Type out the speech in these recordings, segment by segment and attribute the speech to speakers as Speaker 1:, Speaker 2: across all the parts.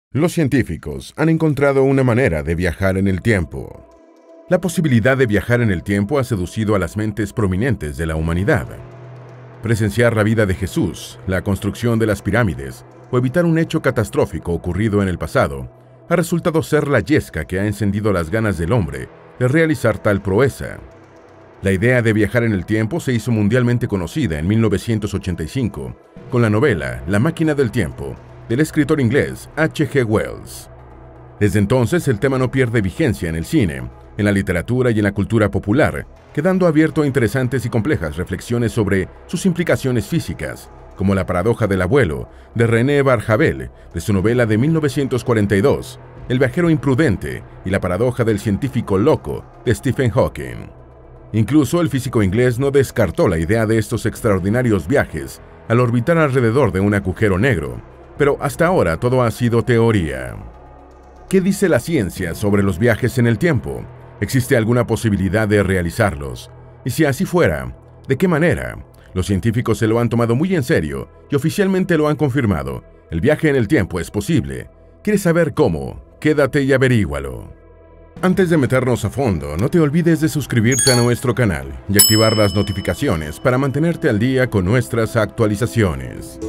Speaker 1: Los científicos han encontrado una manera de viajar en el tiempo. La posibilidad de viajar en el tiempo ha seducido a las mentes prominentes de la humanidad. Presenciar la vida de Jesús, la construcción de las pirámides o evitar un hecho catastrófico ocurrido en el pasado ha resultado ser la yesca que ha encendido las ganas del hombre de realizar tal proeza. La idea de viajar en el tiempo se hizo mundialmente conocida en 1985 con la novela La máquina del tiempo, del escritor inglés H.G. Wells. Desde entonces el tema no pierde vigencia en el cine, en la literatura y en la cultura popular, quedando abierto a interesantes y complejas reflexiones sobre sus implicaciones físicas, como la paradoja del abuelo, de René Barjavel, de su novela de 1942, El viajero imprudente, y la paradoja del científico loco, de Stephen Hawking. Incluso el físico inglés no descartó la idea de estos extraordinarios viajes al orbitar alrededor de un agujero negro, pero hasta ahora todo ha sido teoría. ¿Qué dice la ciencia sobre los viajes en el tiempo? ¿Existe alguna posibilidad de realizarlos? Y si así fuera, ¿de qué manera? Los científicos se lo han tomado muy en serio y oficialmente lo han confirmado. El viaje en el tiempo es posible. ¿Quieres saber cómo? Quédate y averígualo. Antes de meternos a fondo, no te olvides de suscribirte a nuestro canal y activar las notificaciones para mantenerte al día con nuestras actualizaciones.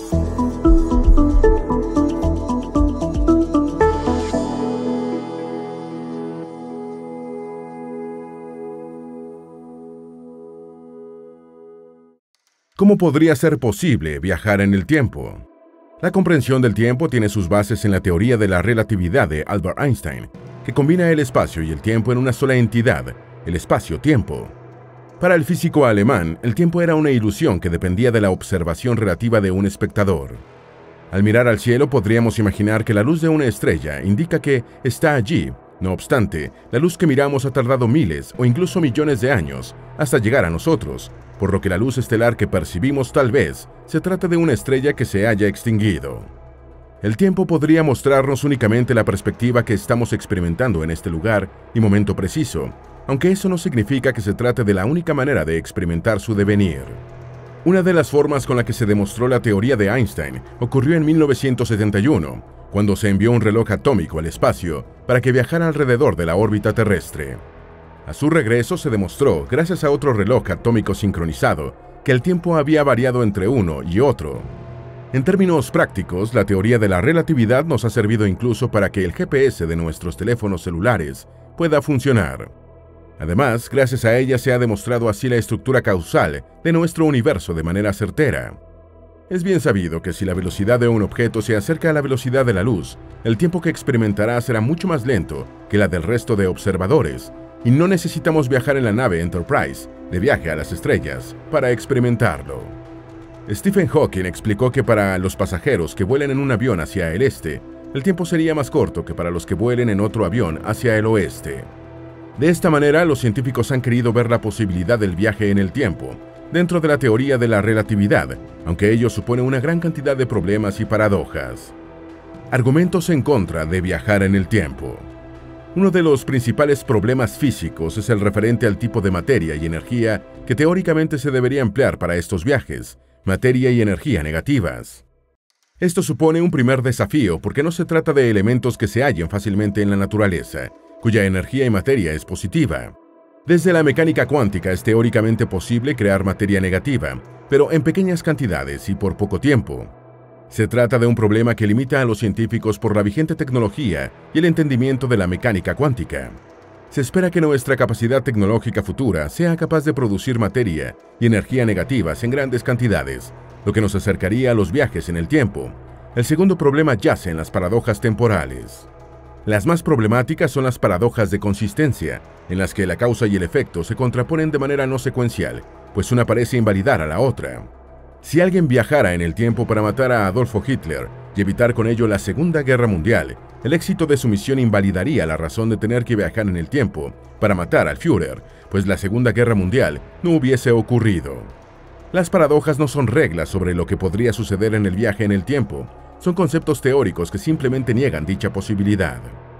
Speaker 1: ¿Cómo podría ser posible viajar en el tiempo? La comprensión del tiempo tiene sus bases en la teoría de la relatividad de Albert Einstein, que combina el espacio y el tiempo en una sola entidad, el espacio-tiempo. Para el físico alemán, el tiempo era una ilusión que dependía de la observación relativa de un espectador. Al mirar al cielo podríamos imaginar que la luz de una estrella indica que está allí. No obstante, la luz que miramos ha tardado miles o incluso millones de años hasta llegar a nosotros, por lo que la luz estelar que percibimos tal vez se trata de una estrella que se haya extinguido. El tiempo podría mostrarnos únicamente la perspectiva que estamos experimentando en este lugar y momento preciso, aunque eso no significa que se trate de la única manera de experimentar su devenir. Una de las formas con la que se demostró la teoría de Einstein ocurrió en 1971, cuando se envió un reloj atómico al espacio para que viajara alrededor de la órbita terrestre. A su regreso se demostró, gracias a otro reloj atómico sincronizado, que el tiempo había variado entre uno y otro. En términos prácticos, la teoría de la relatividad nos ha servido incluso para que el GPS de nuestros teléfonos celulares pueda funcionar. Además, gracias a ella se ha demostrado así la estructura causal de nuestro universo de manera certera. Es bien sabido que si la velocidad de un objeto se acerca a la velocidad de la luz, el tiempo que experimentará será mucho más lento que la del resto de observadores, y no necesitamos viajar en la nave Enterprise de viaje a las estrellas para experimentarlo. Stephen Hawking explicó que para los pasajeros que vuelen en un avión hacia el este, el tiempo sería más corto que para los que vuelen en otro avión hacia el oeste. De esta manera, los científicos han querido ver la posibilidad del viaje en el tiempo dentro de la teoría de la relatividad, aunque ello supone una gran cantidad de problemas y paradojas. Argumentos en contra de viajar en el tiempo. Uno de los principales problemas físicos es el referente al tipo de materia y energía que teóricamente se debería emplear para estos viajes, materia y energía negativas. Esto supone un primer desafío porque no se trata de elementos que se hallen fácilmente en la naturaleza, cuya energía y materia es positiva. Desde la mecánica cuántica es teóricamente posible crear materia negativa, pero en pequeñas cantidades y por poco tiempo. Se trata de un problema que limita a los científicos por la vigente tecnología y el entendimiento de la mecánica cuántica. Se espera que nuestra capacidad tecnológica futura sea capaz de producir materia y energía negativas en grandes cantidades, lo que nos acercaría a los viajes en el tiempo. El segundo problema yace en las paradojas temporales. Las más problemáticas son las paradojas de consistencia, en las que la causa y el efecto se contraponen de manera no secuencial, pues una parece invalidar a la otra. Si alguien viajara en el tiempo para matar a Adolfo Hitler y evitar con ello la Segunda Guerra Mundial, el éxito de su misión invalidaría la razón de tener que viajar en el tiempo para matar al Führer, pues la Segunda Guerra Mundial no hubiese ocurrido. Las paradojas no son reglas sobre lo que podría suceder en el viaje en el tiempo, son conceptos teóricos que simplemente niegan dicha posibilidad.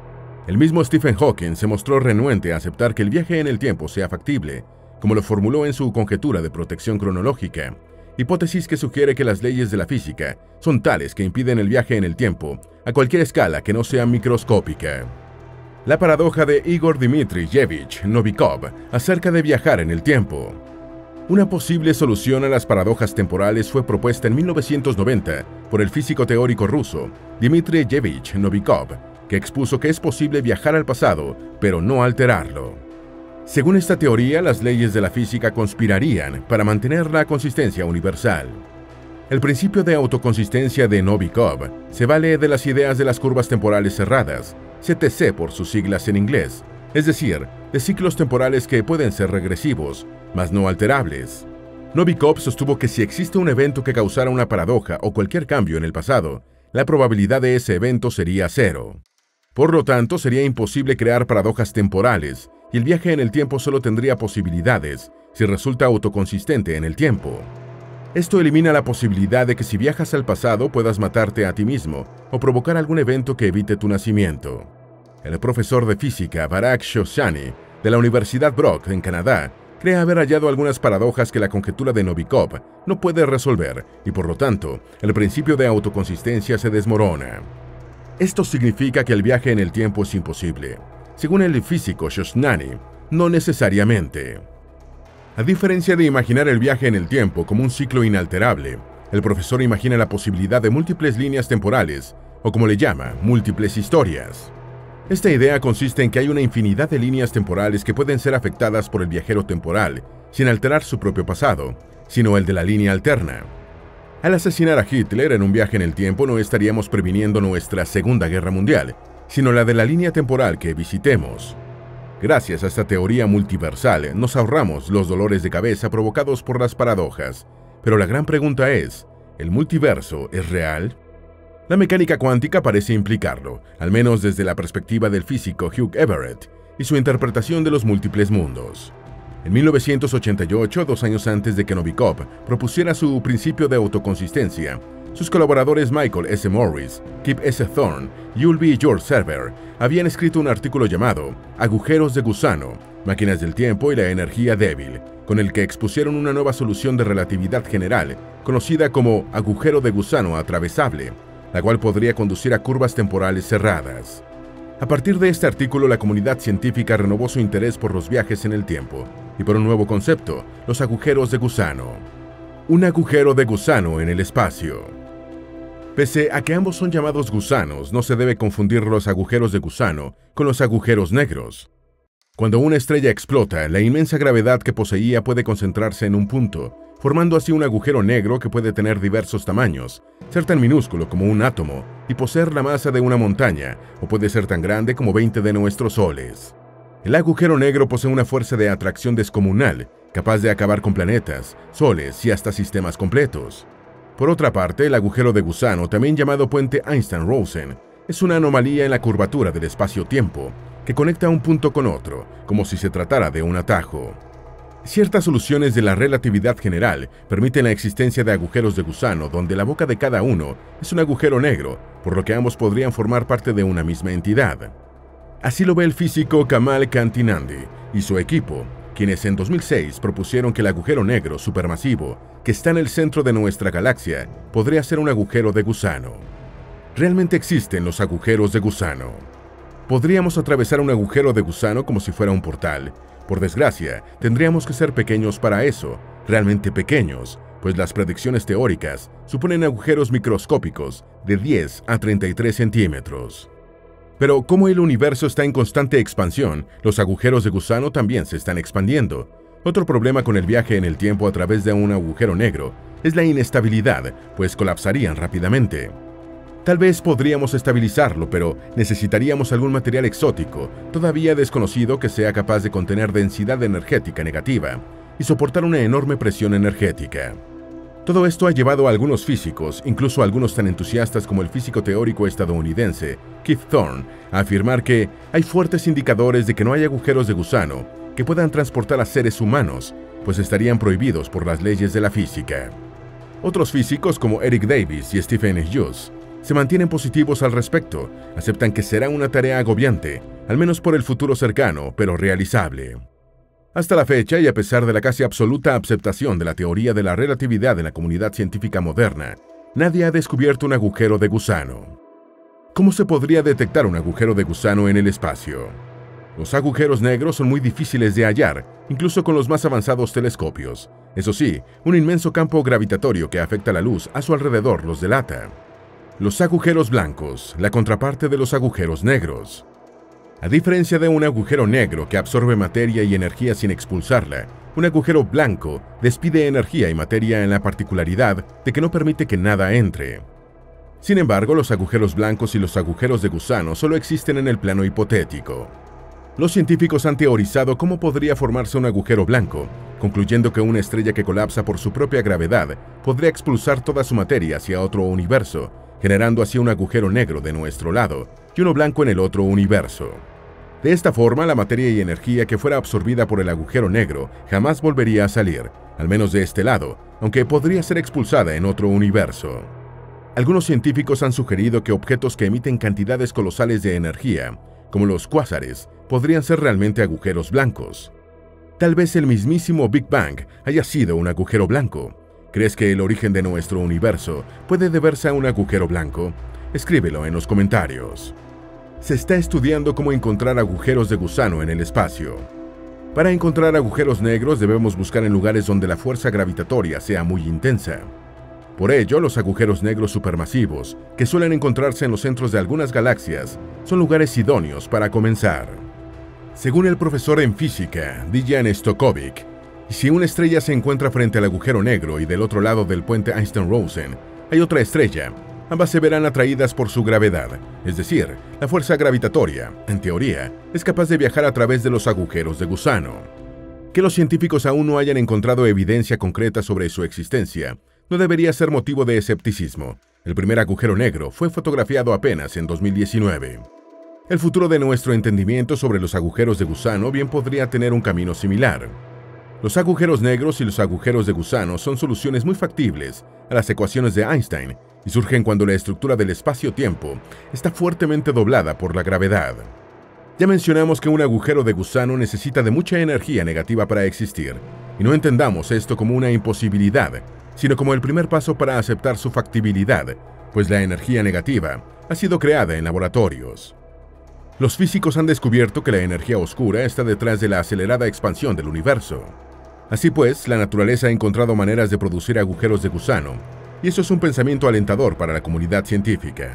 Speaker 1: El mismo Stephen Hawking se mostró renuente a aceptar que el viaje en el tiempo sea factible, como lo formuló en su conjetura de protección cronológica, hipótesis que sugiere que las leyes de la física son tales que impiden el viaje en el tiempo a cualquier escala que no sea microscópica. La paradoja de Igor Dmitrievich Novikov acerca de viajar en el tiempo. Una posible solución a las paradojas temporales fue propuesta en 1990 por el físico teórico ruso Dmitrievich Novikov, que expuso que es posible viajar al pasado, pero no alterarlo. Según esta teoría, las leyes de la física conspirarían para mantener la consistencia universal. El principio de autoconsistencia de Novikov se vale de las ideas de las curvas temporales cerradas, CTC por sus siglas en inglés, es decir, de ciclos temporales que pueden ser regresivos, mas no alterables. Novikov sostuvo que si existe un evento que causara una paradoja o cualquier cambio en el pasado, la probabilidad de ese evento sería cero. Por lo tanto, sería imposible crear paradojas temporales, y el viaje en el tiempo solo tendría posibilidades si resulta autoconsistente en el tiempo. Esto elimina la posibilidad de que si viajas al pasado puedas matarte a ti mismo o provocar algún evento que evite tu nacimiento. El profesor de física Barak Shoshani, de la Universidad Brock en Canadá, cree haber hallado algunas paradojas que la conjetura de Novikov no puede resolver y por lo tanto, el principio de autoconsistencia se desmorona. Esto significa que el viaje en el tiempo es imposible. Según el físico Shoshani, no necesariamente. A diferencia de imaginar el viaje en el tiempo como un ciclo inalterable, el profesor imagina la posibilidad de múltiples líneas temporales, o como le llama, múltiples historias. Esta idea consiste en que hay una infinidad de líneas temporales que pueden ser afectadas por el viajero temporal, sin alterar su propio pasado, sino el de la línea alterna. Al asesinar a Hitler en un viaje en el tiempo no estaríamos previniendo nuestra Segunda Guerra Mundial, sino la de la línea temporal que visitemos. Gracias a esta teoría multiversal, nos ahorramos los dolores de cabeza provocados por las paradojas. Pero la gran pregunta es, ¿el multiverso es real? La mecánica cuántica parece implicarlo, al menos desde la perspectiva del físico Hugh Everett y su interpretación de los múltiples mundos. En 1988, 2 años antes de que Novikov propusiera su principio de autoconsistencia, sus colaboradores Michael S. Morris, Kip S. Thorne y Ulvi George Server habían escrito un artículo llamado Agujeros de gusano, máquinas del tiempo y la energía débil, con el que expusieron una nueva solución de relatividad general, conocida como agujero de gusano atravesable, la cual podría conducir a curvas temporales cerradas. A partir de este artículo, la comunidad científica renovó su interés por los viajes en el tiempo y por un nuevo concepto, los agujeros de gusano. Un agujero de gusano en el espacio. Pese a que ambos son llamados gusanos, no se debe confundir los agujeros de gusano con los agujeros negros. Cuando una estrella explota, la inmensa gravedad que poseía puede concentrarse en un punto, formando así un agujero negro que puede tener diversos tamaños, ser tan minúsculo como un átomo y poseer la masa de una montaña, o puede ser tan grande como 20 de nuestros soles. El agujero negro posee una fuerza de atracción descomunal, capaz de acabar con planetas, soles y hasta sistemas completos. Por otra parte, el agujero de gusano, también llamado puente Einstein-Rosen, es una anomalía en la curvatura del espacio-tiempo que conecta un punto con otro, como si se tratara de un atajo. Ciertas soluciones de la relatividad general permiten la existencia de agujeros de gusano donde la boca de cada uno es un agujero negro, por lo que ambos podrían formar parte de una misma entidad. Así lo ve el físico Kamal Kantinandi y su equipo, quienes en 2006 propusieron que el agujero negro supermasivo, que está en el centro de nuestra galaxia, podría ser un agujero de gusano. ¿Realmente existen los agujeros de gusano? ¿Podríamos atravesar un agujero de gusano como si fuera un portal? Por desgracia, tendríamos que ser pequeños para eso, realmente pequeños, pues las predicciones teóricas suponen agujeros microscópicos de 10 a 33 centímetros. Pero como el universo está en constante expansión, los agujeros de gusano también se están expandiendo. Otro problema con el viaje en el tiempo a través de un agujero negro es la inestabilidad, pues colapsarían rápidamente. Tal vez podríamos estabilizarlo, pero necesitaríamos algún material exótico, todavía desconocido, que sea capaz de contener densidad energética negativa y soportar una enorme presión energética. Todo esto ha llevado a algunos físicos, incluso a algunos tan entusiastas como el físico teórico estadounidense Keith Thorne, a afirmar que hay fuertes indicadores de que no hay agujeros de gusano que puedan transportar a seres humanos, pues estarían prohibidos por las leyes de la física. Otros físicos como Eric Davis y Stephen Hughes se mantienen positivos al respecto, aceptan que será una tarea agobiante, al menos por el futuro cercano, pero realizable. Hasta la fecha, y a pesar de la casi absoluta aceptación de la teoría de la relatividad en la comunidad científica moderna, nadie ha descubierto un agujero de gusano. ¿Cómo se podría detectar un agujero de gusano en el espacio? Los agujeros negros son muy difíciles de hallar, incluso con los más avanzados telescopios. Eso sí, un inmenso campo gravitatorio que afecta la luz a su alrededor los delata. Los agujeros blancos, la contraparte de los agujeros negros. A diferencia de un agujero negro que absorbe materia y energía sin expulsarla, un agujero blanco despide energía y materia en la particularidad de que no permite que nada entre. Sin embargo, los agujeros blancos y los agujeros de gusano solo existen en el plano hipotético. Los científicos han teorizado cómo podría formarse un agujero blanco, concluyendo que una estrella que colapsa por su propia gravedad podría expulsar toda su materia hacia otro universo, generando así un agujero negro de nuestro lado y uno blanco en el otro universo. De esta forma, la materia y energía que fuera absorbida por el agujero negro jamás volvería a salir, al menos de este lado, aunque podría ser expulsada en otro universo. Algunos científicos han sugerido que objetos que emiten cantidades colosales de energía, como los cuásares, podrían ser realmente agujeros blancos. Tal vez el mismísimo Big Bang haya sido un agujero blanco. ¿Crees que el origen de nuestro universo puede deberse a un agujero blanco? Escríbelo en los comentarios. Se está estudiando cómo encontrar agujeros de gusano en el espacio. Para encontrar agujeros negros debemos buscar en lugares donde la fuerza gravitatoria sea muy intensa. Por ello, los agujeros negros supermasivos, que suelen encontrarse en los centros de algunas galaxias, son lugares idóneos para comenzar. Según el profesor en física, Dejan Stokovic, si una estrella se encuentra frente al agujero negro y del otro lado del puente Einstein-Rosen hay otra estrella, ambas se verán atraídas por su gravedad, es decir, la fuerza gravitatoria, en teoría, es capaz de viajar a través de los agujeros de gusano. Que los científicos aún no hayan encontrado evidencia concreta sobre su existencia no debería ser motivo de escepticismo. El primer agujero negro fue fotografiado apenas en 2019. El futuro de nuestro entendimiento sobre los agujeros de gusano bien podría tener un camino similar. Los agujeros negros y los agujeros de gusano son soluciones muy factibles a las ecuaciones de Einstein y surgen cuando la estructura del espacio-tiempo está fuertemente doblada por la gravedad. Ya mencionamos que un agujero de gusano necesita de mucha energía negativa para existir, y no entendamos esto como una imposibilidad, sino como el primer paso para aceptar su factibilidad, pues la energía negativa ha sido creada en laboratorios. Los físicos han descubierto que la energía oscura está detrás de la acelerada expansión del universo. Así pues, la naturaleza ha encontrado maneras de producir agujeros de gusano, y eso es un pensamiento alentador para la comunidad científica.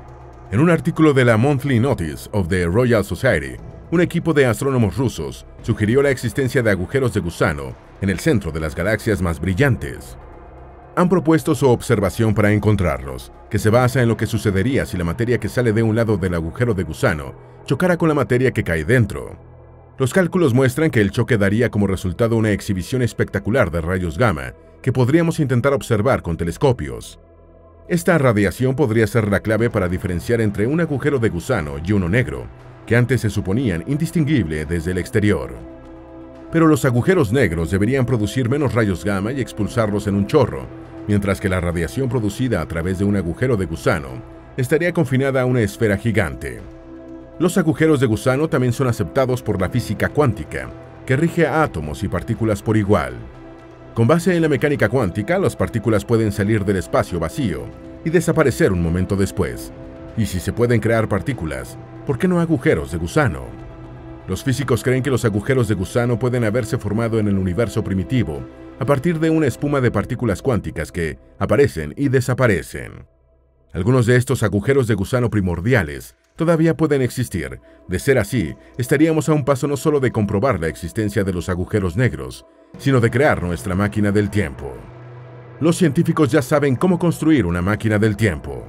Speaker 1: En un artículo de la Monthly Notice of the Royal Society, un equipo de astrónomos rusos sugirió la existencia de agujeros de gusano en el centro de las galaxias más brillantes. Han propuesto su observación para encontrarlos, que se basa en lo que sucedería si la materia que sale de un lado del agujero de gusano chocara con la materia que cae dentro. Los cálculos muestran que el choque daría como resultado una exhibición espectacular de rayos gamma que podríamos intentar observar con telescopios. Esta radiación podría ser la clave para diferenciar entre un agujero de gusano y uno negro, que antes se suponían indistinguibles desde el exterior. Pero los agujeros negros deberían producir menos rayos gamma y expulsarlos en un chorro, mientras que la radiación producida a través de un agujero de gusano estaría confinada a una esfera gigante. Los agujeros de gusano también son aceptados por la física cuántica, que rige a átomos y partículas por igual. Con base en la mecánica cuántica, las partículas pueden salir del espacio vacío y desaparecer un momento después. Y si se pueden crear partículas, ¿por qué no agujeros de gusano? Los físicos creen que los agujeros de gusano pueden haberse formado en el universo primitivo a partir de una espuma de partículas cuánticas que aparecen y desaparecen. Algunos de estos agujeros de gusano primordiales todavía pueden existir. De ser así, estaríamos a un paso no solo de comprobar la existencia de los agujeros negros, sino de crear nuestra máquina del tiempo. Los científicos ya saben cómo construir una máquina del tiempo.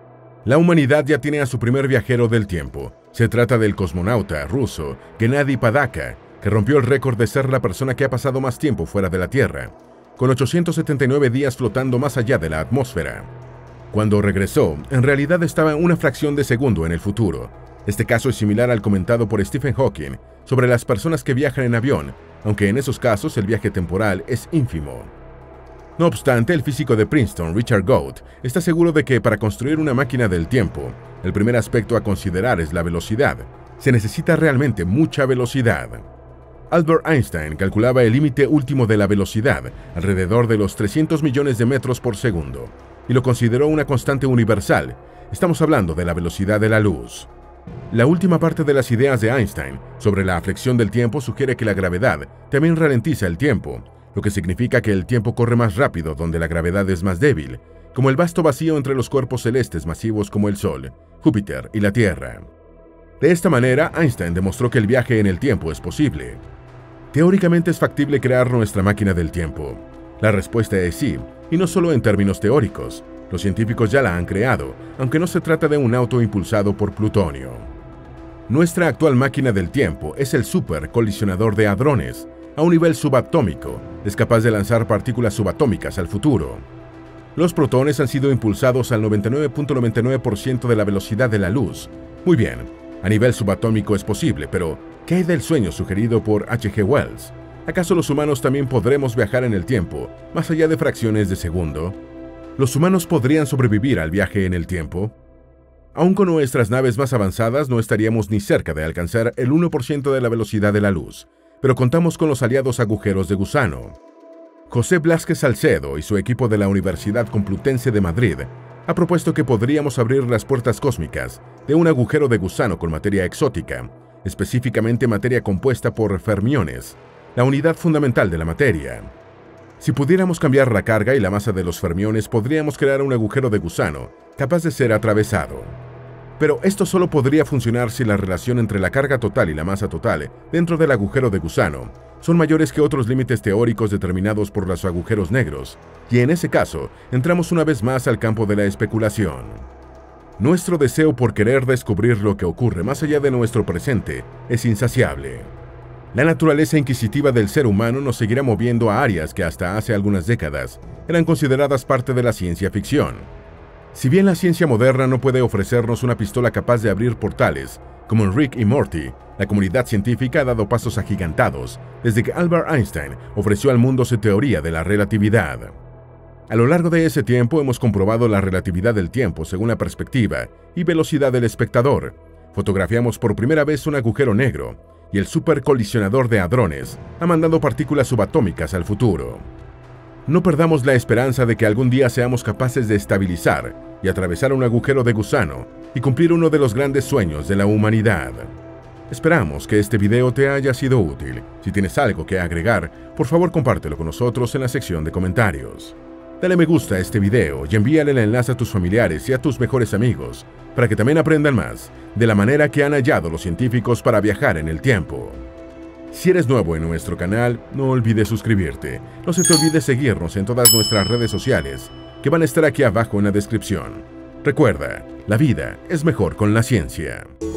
Speaker 1: La humanidad ya tiene a su primer viajero del tiempo. Se trata del cosmonauta ruso Gennady Padaka, que rompió el récord de ser la persona que ha pasado más tiempo fuera de la Tierra, con 879 días flotando más allá de la atmósfera. Cuando regresó, en realidad estaba una fracción de segundo en el futuro. Este caso es similar al comentado por Stephen Hawking sobre las personas que viajan en avión, aunque en esos casos el viaje temporal es ínfimo. No obstante, el físico de Princeton, Richard Goudt, está seguro de que para construir una máquina del tiempo, el primer aspecto a considerar es la velocidad. Se necesita realmente mucha velocidad. Albert Einstein calculaba el límite último de la velocidad, alrededor de los 300 millones de metros por segundo, y lo consideró una constante universal. Estamos hablando de la velocidad de la luz. La última parte de las ideas de Einstein sobre la flexión del tiempo sugiere que la gravedad también ralentiza el tiempo, lo que significa que el tiempo corre más rápido donde la gravedad es más débil, como el vasto vacío entre los cuerpos celestes masivos como el Sol, Júpiter y la Tierra. De esta manera, Einstein demostró que el viaje en el tiempo es posible. ¿Teóricamente es factible crear nuestra máquina del tiempo? La respuesta es sí, y no solo en términos teóricos. Los científicos ya la han creado, aunque no se trata de un auto impulsado por plutonio. Nuestra actual máquina del tiempo es el supercolisionador de hadrones. A un nivel subatómico, es capaz de lanzar partículas subatómicas al futuro. Los protones han sido impulsados al 99.99% de la velocidad de la luz. Muy bien, a nivel subatómico es posible, pero ¿qué hay del sueño sugerido por H.G. Wells? ¿Acaso los humanos también podremos viajar en el tiempo, más allá de fracciones de segundo? ¿Los humanos podrían sobrevivir al viaje en el tiempo? Aún con nuestras naves más avanzadas no estaríamos ni cerca de alcanzar el 1% de la velocidad de la luz, pero contamos con los aliados agujeros de gusano. José Blázquez Salcedo y su equipo de la Universidad Complutense de Madrid ha propuesto que podríamos abrir las puertas cósmicas de un agujero de gusano con materia exótica, específicamente materia compuesta por fermiones, la unidad fundamental de la materia. Si pudiéramos cambiar la carga y la masa de los fermiones, podríamos crear un agujero de gusano capaz de ser atravesado. Pero esto solo podría funcionar si la relación entre la carga total y la masa total dentro del agujero de gusano son mayores que otros límites teóricos determinados por los agujeros negros, y en ese caso entramos una vez más al campo de la especulación. Nuestro deseo por querer descubrir lo que ocurre más allá de nuestro presente es insaciable. La naturaleza inquisitiva del ser humano nos seguirá moviendo a áreas que hasta hace algunas décadas eran consideradas parte de la ciencia ficción. Si bien la ciencia moderna no puede ofrecernos una pistola capaz de abrir portales, como en Rick y Morty, la comunidad científica ha dado pasos agigantados desde que Albert Einstein ofreció al mundo su teoría de la relatividad. A lo largo de ese tiempo hemos comprobado la relatividad del tiempo según la perspectiva y velocidad del espectador. Fotografiamos por primera vez un agujero negro, y el supercolisionador de hadrones ha mandado partículas subatómicas al futuro. No perdamos la esperanza de que algún día seamos capaces de estabilizar y atravesar un agujero de gusano y cumplir uno de los grandes sueños de la humanidad. Esperamos que este video te haya sido útil. Si tienes algo que agregar, por favor compártelo con nosotros en la sección de comentarios. Dale me gusta a este video y envíale el enlace a tus familiares y a tus mejores amigos para que también aprendan más de la manera que han hallado los científicos para viajar en el tiempo. Si eres nuevo en nuestro canal, no olvides suscribirte. No se te olvide seguirnos en todas nuestras redes sociales, que van a estar aquí abajo en la descripción. Recuerda, la vida es mejor con la ciencia.